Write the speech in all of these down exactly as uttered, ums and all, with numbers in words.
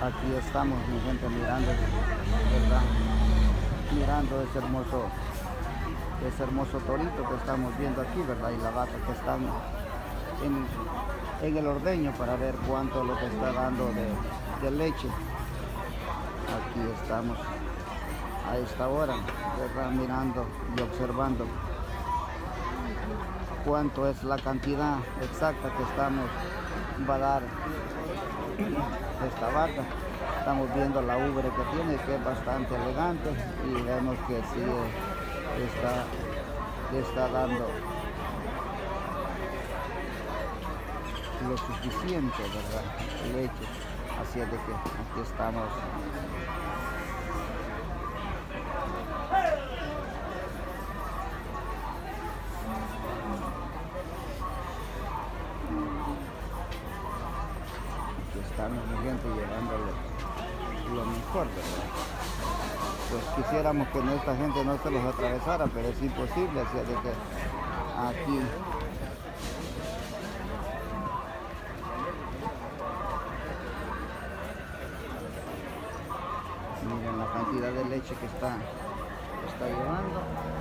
Aquí estamos, mi gente, mirando, ¿verdad? Mirando ese hermoso, ese hermoso torito que estamos viendo aquí, ¿verdad? Y la vaca que están en, en el ordeño para ver cuánto es lo que está dando de, de leche. Aquí estamos a esta hora, ¿verdad? Mirando y observando cuánto es la cantidad exacta que estamos va a dar esta vaca. Estamos viendo la ubre que tiene, que es bastante elegante, y vemos que sí está, está dando lo suficiente, ¿verdad? Leche. Así es de que aquí estamos. Aquí estamos, mi gente, llevándole lo mejor, ¿verdad? Pues quisiéramos que esta gente no se los atravesara, pero es imposible, así es de que aquí miren la cantidad de leche que está, que está llevando.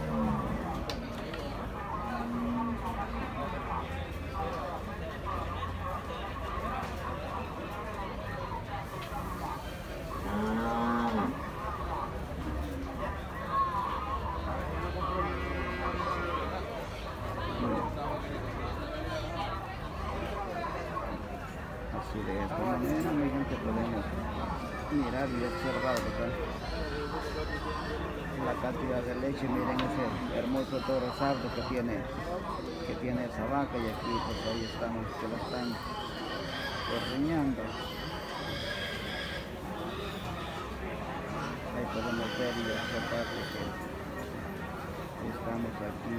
Así de esta manera, mi gente, podemos mirar y observar, ¿verdad? La cantidad de leche. Miren ese hermoso toro sardo que tiene que tiene esa vaca, y aquí pues ahí estamos, que lo están ordeñando. Ahí podemos ver y observar que estamos aquí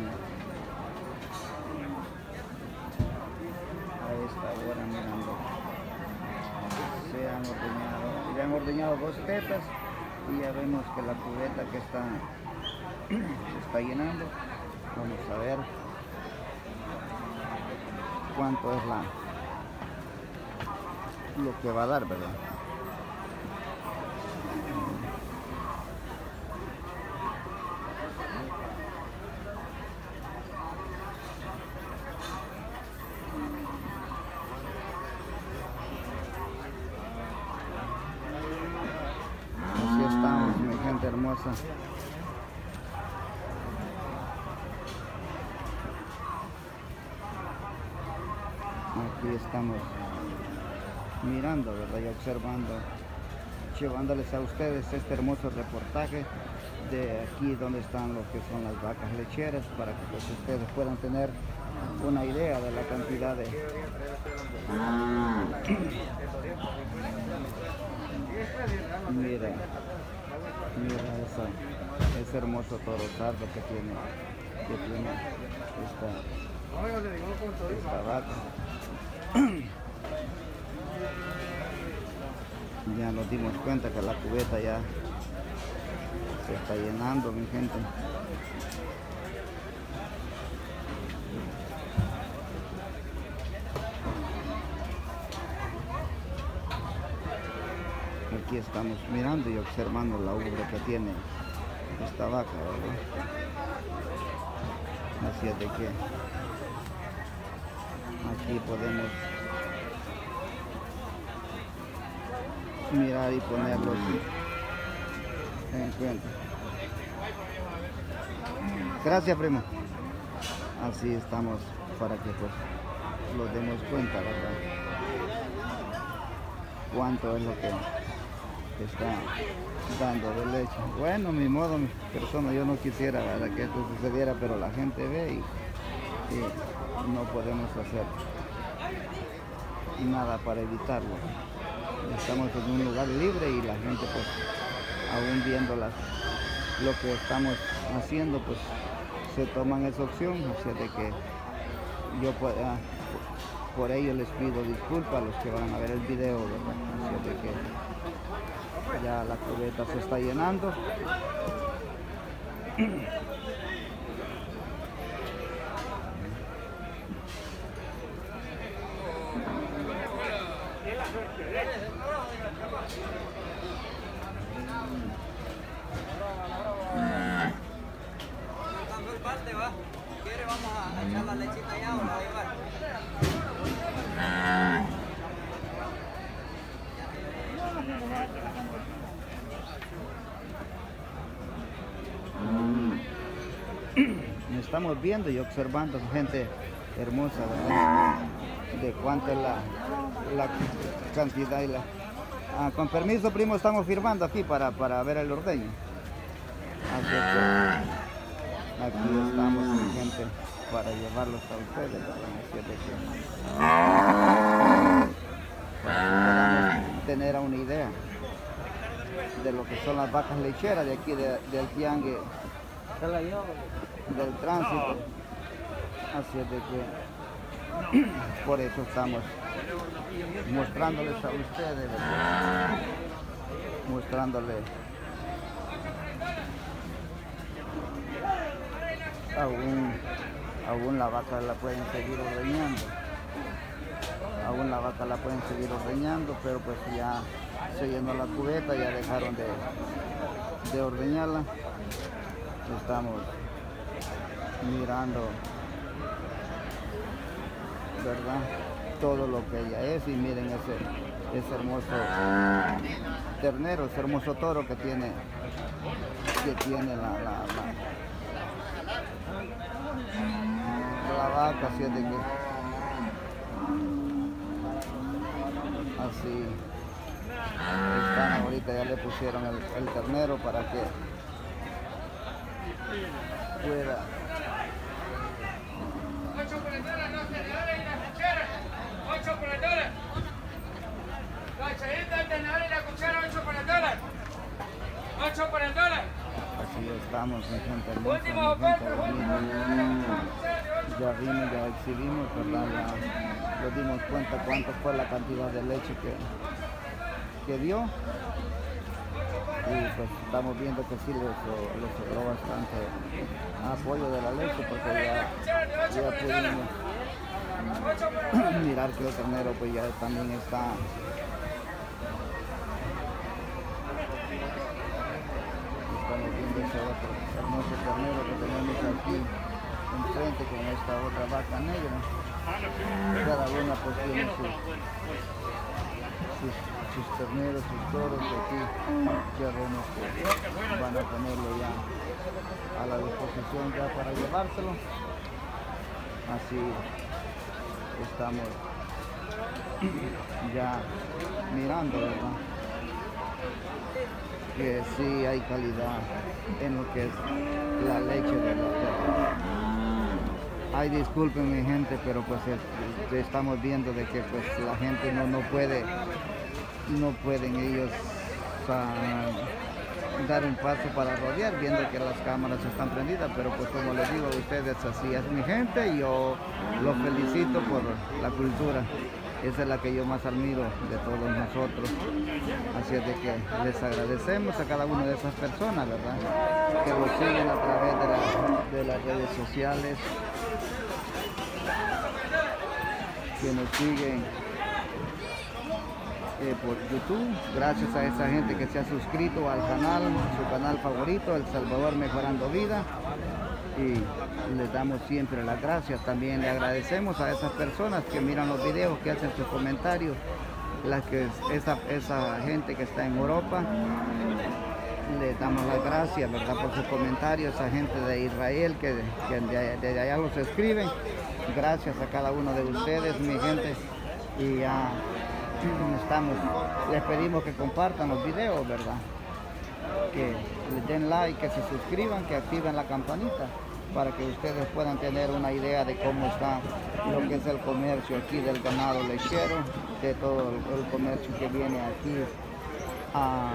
a esta hora mirando. Se han ordeñado, ya han ordeñado dos tetas, y ya vemos que la cubeta que está se está llenando. Vamos a ver cuánto es la lo que va a dar, ¿verdad? Así estamos, mi gente hermosa. Aquí estamos mirando, ¿verdad? Y observando, llevándoles a ustedes este hermoso reportaje de aquí donde están lo que son las vacas lecheras, para que pues, ustedes puedan tener una idea de la cantidad de mira mira esa, ese hermoso toro sardo que tiene que tiene esta, esta vaca. Ya nos dimos cuenta que la cubeta ya se está llenando, mi gente. Aquí estamos mirando y observando la ubre que tiene esta vaca, ¿verdad? Así es de que aquí podemos mirar y ponerlo en cuenta. Gracias, primo. Así estamos para que pues lo demos cuenta, ¿verdad? Cuánto es lo que está dando de leche. Bueno, mi modo, mi persona, yo no quisiera, ¿verdad?, que esto sucediera, pero la gente ve y, y no podemos hacer nada para evitarlo. Estamos en un lugar libre y la gente pues aún viendo las, lo que estamos haciendo, pues se toman esa opción. Así de que yo por, ah, por ello les pido disculpas a los que van a ver el video, ¿verdad? Así de que ya la cubeta se está llenando. ¿Quiere? Vamos a echar la lechita allá o la va a llevar. Estamos viendo y observando gente hermosa, ¿verdad? De cuánto es la, la cantidad y la... Ah, con permiso, primo, estamos firmando aquí para, para ver el ordeño. Así que aquí estamos, mi gente, para llevarlos a ustedes, ¿verdad? Así es de que, para tener una idea de lo que son las vacas lecheras de aquí de, del tiangue del tránsito. Así es de que por eso estamos mostrándoles a ustedes, ¿verdad? Mostrándoles aún, aún la vaca la pueden seguir ordeñando, aún la vaca la pueden seguir ordeñando, pero pues ya se llenó la cubeta, ya dejaron de, de ordeñarla. Estamos mirando, ¿verdad?, todo lo que ella es. Y miren ese, ese hermoso ternero, ese hermoso toro que tiene, que tiene la, la, la, la vaca. Así es de que así están ahorita, ya le pusieron el, el ternero para que pueda. ocho por el dólar, no se dólares y la cuchara. ocho por el dólar. La chayita, el tenedor y la cuchara, ocho por el dólar. ocho por el dólar. Así estamos, mi gente hermosa, Último mi oferta, gente último linda. Ya vimos, ya exhibimos, ¿verdad? Ya nos dimos cuenta cuánto fue la cantidad de leche que, que dio. Y pues estamos viendo que sí les, les sobró bastante apoyo de la leche, porque ya, ya pudimos mirar que el ternero pues ya también está estamos viendo ese otro hermoso ternero que tenemos aquí enfrente con esta otra vaca negra. Cada una pues tiene sus, sus sus terneros, sus toros, que aquí ya vemos que van a ponerlo ya a la disposición ya para llevárselo. Así estamos ya mirando, ¿verdad?, que sí hay calidad en lo que es la leche de los perros. Ay, disculpen mi gente, pero pues es, estamos viendo de que pues la gente no, no puede no pueden ellos uh, dar un paso para rodear, viendo que las cámaras están prendidas, pero pues como les digo a ustedes, así es mi gente, y yo los felicito por la cultura. Esa es la que yo más admiro de todos nosotros. Así es de que les agradecemos a cada una de esas personas, ¿verdad?, que nos siguen a través de, la, de las redes sociales, que nos siguen Eh, por YouTube. Gracias a esa gente que se ha suscrito al canal, su canal favorito, El Salvador Mejorando Vida, y les damos siempre las gracias. También le agradecemos a esas personas que miran los videos, que hacen sus comentarios, la que esa, esa gente que está en Europa, le damos las gracias, ¿verdad?, por sus comentarios. Esa gente de Israel que, que de, de allá los escriben, gracias a cada uno de ustedes, mi gente. Y ya estamos, les pedimos que compartan los videos, ¿verdad?, que les den like, que se suscriban, que activen la campanita, para que ustedes puedan tener una idea de cómo está lo que es el comercio aquí del ganado lechero, de todo el, el comercio que viene aquí a,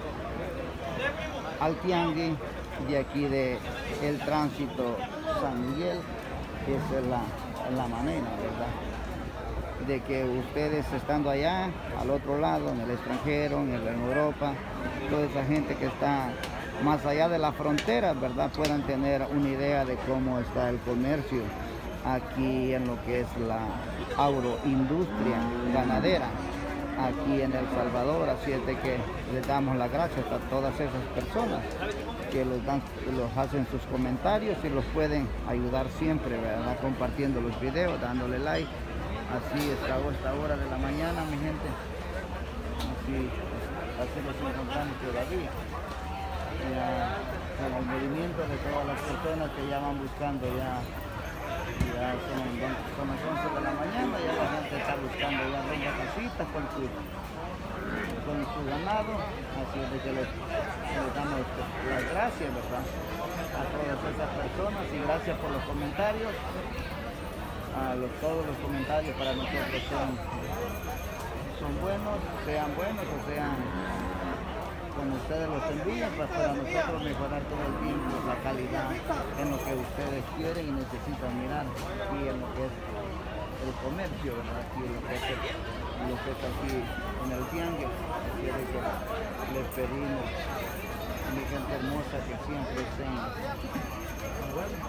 al tiangue de aquí de el tránsito San Miguel. Esa es la, la manera, ¿verdad?, de que ustedes, estando allá al otro lado, en el extranjero, en, el, en Europa, toda esa gente que está más allá de la frontera, ¿verdad?, puedan tener una idea de cómo está el comercio aquí en lo que es la agroindustria ganadera aquí en El Salvador, así es de que les damos las gracias a todas esas personas que los, dan, los hacen sus comentarios y los pueden ayudar siempre, ¿verdad? Compartiendo los videos, dándole like. Así está a esta hora de la mañana, mi gente. Así, así los encontramos todavía. Ya, con el movimiento de todas las personas que ya van buscando, ya, ya son, son las once de la mañana, ya la gente está buscando ya rumbo a casita con su, con su ganado. Así es de que les, les damos las gracias, ¿verdad?, a todas esas personas, y gracias por los comentarios. A los, todos los comentarios para nosotros son, son buenos, sean buenos o sean como ustedes los envían, pues para nosotros mejorar todo el tiempo la calidad en lo que ustedes quieren y necesitan mirar aquí en lo que es el comercio, ¿verdad? Aquí en lo que es, el, lo que es aquí en el tianguis. Quiere que les pedimos, mi gente hermosa, que siempre estén bueno,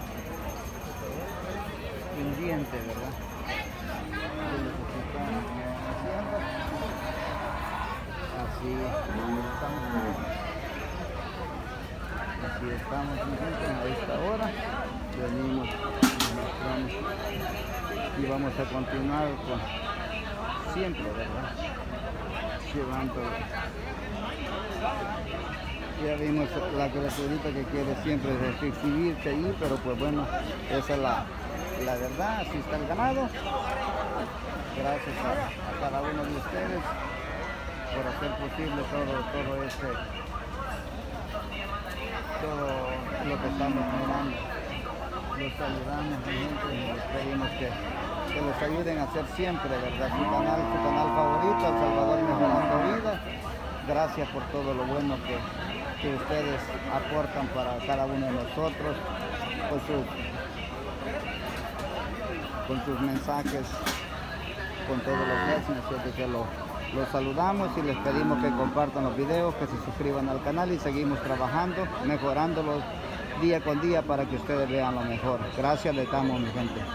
pendientes, ¿verdad?, de lo que se están haciendo. Así estamos, así estamos, mi gente, a esta hora. Venimos y vamos a continuar con, siempre, ¿verdad?, llevando. Ya vimos la criaturita que quiere siempre exhibirse ahí, pero pues bueno, esa es la, la verdad. Así está el ganado. Gracias a, a cada uno de ustedes por hacer posible todo, todo este, todo lo que estamos mirando. Los saludamos, mi gente, y les pedimos que, que los ayuden a hacer siempre, ¿verdad?, su canal, su canal favorito, El Salvador Mejorando Vida. Gracias por todo lo bueno que, que ustedes aportan para cada uno de nosotros, con sus, con sus mensajes, con todo lo que hacen. Así que lo, los saludamos y les pedimos que compartan los videos, que se suscriban al canal, y seguimos trabajando, mejorándolos día con día para que ustedes vean lo mejor. Gracias, les damos, mi gente.